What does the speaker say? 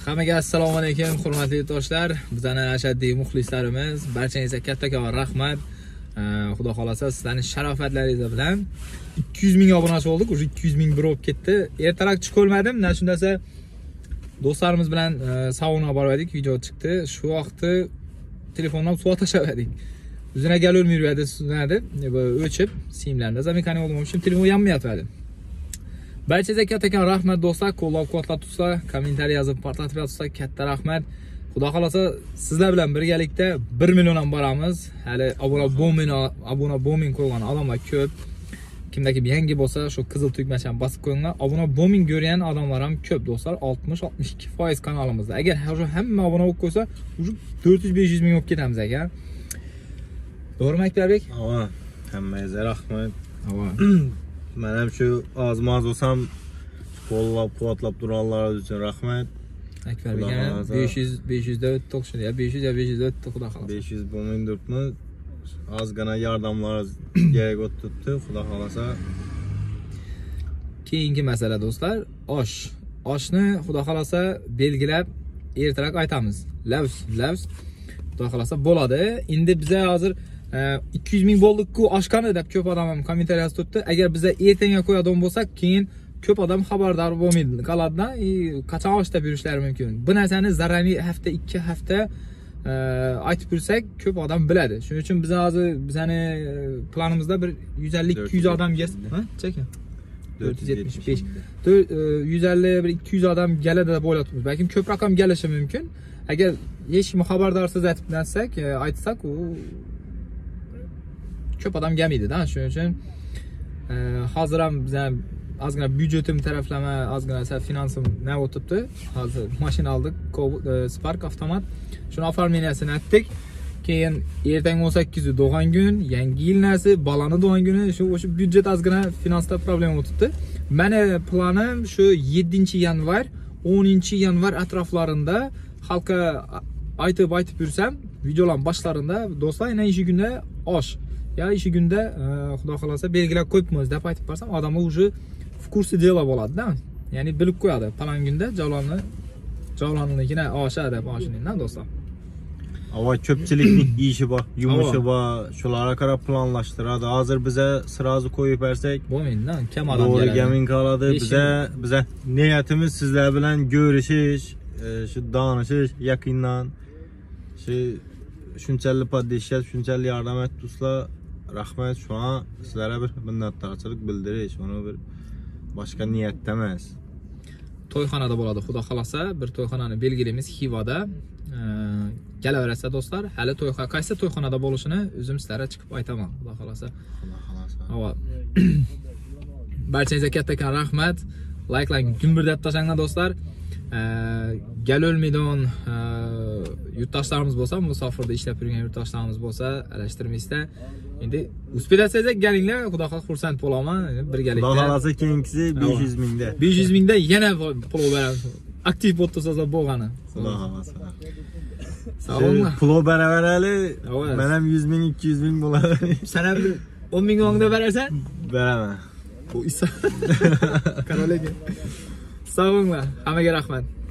Hammaga assalomu alaykum, hurmatli do'stlar. Bizning ashaddiy muxlislarimiz, barchangizga kattakon rahmat. Xudo xolasa sizlarning sharofatlaringiz bilan 200 ming obunachi bo'ldik. Уже 200 ming bir bo'lib ketdi. Ertaroq chiqib olmadim. Mana shundasa do'stlarimiz bilan sauna bordik, video chiqdi. Shu vaqtda telefondan suv tashladik. O'zina gal o'lmaydi, suvnadi. O'chib, simlarni zamekani oldim. Shim telefon yanmayapti. Barchaga kattakon rahmat do'stlar, qo'llab-quvvatlab tursa, kommentariy yozib, portlatib tursa, katta rahmat. Xudo xolasa sizlar bilan birgalikda 1 milliondan boramiz. Hali obuna bo'lmay qo'ygan odamlar ko'p. Kimdagi yangi bo'lsa, shu qizil tugmachani bosib qo'yinglar. Obuna bo'lmay ko'rgan odamlar ham ko'p do'stlar. 60-62% kanalimizda. Agar hamma obuna bo'lib qo'ysa, 400-500 ming olib ketamiz aka. To'g'rimi Akbarbek? Ha, hammangizga rahmat. Ha. Men ham shu oz-moz bo'lsam qo'llab-quvvatlab turganlar uchun rahmat. Akbarbek 500 da o'tdi o'xshaydi. 500 da o'tdi, xudo xolasa. 500 bo'lmaydi. Ozgina yordamlar kerak o'tdi, xudo xolasa. Keyingi masala do'stlar, oshni xudo xolasa belgilab ertaroq aytamiz. Lavs xudo xolasa bo'ladi. Endi biz hozir 200 ming bo'ldik-ku, oshqani deb ko'p odam ham kommentariy yozib turibdi. Agar biz ertaga qo'yadigan bo'lsak, keyin ko'p odam xabardor bo'lmaydi. Qaladan qachon osh deb yurishlari mumkin. Bu narsani zararli hafta 2 hafta aytib tursak, ko'p odam biladi. Shuning uchun biz hozir bizani planimizda bir 150-200 odam ha? Chekin. 475. 150 bir 200 odam keladi deb o'ylayapmiz. Balkim ko'proq ham kelishi mumkin. Agar hech kim xabardorsiz aytsak, u ko'p odam kelmaydi-da. Shuning uchun hozir ham biz ozgina byudjetim taraflama, ozgina finansim nima o'tibdi. Hozir mashina oldik, Spark avtomat. Shuni oformlashini aytdik. Keyin ertaga 18 tug'ilgan kun, yangi yil nasi, balani tug'ilgan kuni, o'sha byudjet ozgina finansda problema o'tibdi. Meni planim shu 7-yanvar, 10-yanvar atroflarida xalqqa aytib yursam, videolar boshlarında do'stlar, yana ishi kunda osh ya ishi kunda xudo xolasa belgilab qo'yibmiz deb aytib borsam, odamlar уже в курсе дела bo'ladi-da. Ya'ni bilib qo'yadi. Falan kunda javlanligina osha deb oshining-da do'stlar. Ava ko'pchilikning ishi bor, yumushi bor, shularga qarab planlashtiradi. Hozir biza sirazi qo'yib bersak, bo'lmaydi-da, kam odam keladi. To'g'ri gamin qoladi. Biza niyatimiz sizlar bilan ko'rishish, shu donishish, yaqindan shunchalik podishlat, shunchalik yordam etdingizlar. Rahmat, şu an sizlere bir minnatdorchilik bildirish, onu bir boshqa niyatda emas. To'yxonada bo'ladi, xudo xolasa, bir to'yxonani belgilaymiz Xivada. Kelaversa do'stlar, hali qaysi to'yxonada bo'lishini o'zim sizlarga chiqib aytaman, xudo xolasa. Havo. Barchangizga kattakon rahmat. Like gumburlab tashlangan do'stlar. Gal o'lmaydigan yurtdoshlarimiz bo'lsa, musofirda ishlab yurgan yurtdoshlarimiz bo'lsa, alashtirmaysizlar. Endi uspedasiyaga galinglar, xudo xohlasa xursand bo'laman. Birgalikda. Xudo xohlasa keyingisi 500 mingda. 500 mingda yana pul beramiz. Aktiv bo'lsa bo'lgani. Xudo xohlasa. Sog'mi? Pul beraverali. Men ham 100 ming, 200 ming bo'ladi. Sen ham 10 ming o'ngda berarsan? Beraman. Bu isa. Qanaqa? Sog'inglar. Hammaga rahmat.